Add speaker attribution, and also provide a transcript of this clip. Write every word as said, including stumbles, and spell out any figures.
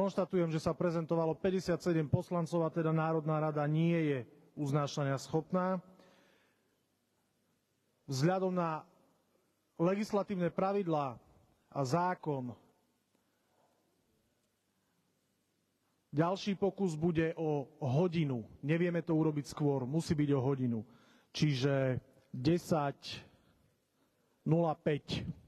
Speaker 1: Konštatujem, že sa prezentovalo päťdesiatsedem poslancov a teda Národná rada nie je uznášania schopná. Vzhľadom na legislatívne pravidlá a zákon ďalší pokus bude o hodinu. Nevieme to urobiť skôr, musí byť o hodinu. Čiže desať nula päť.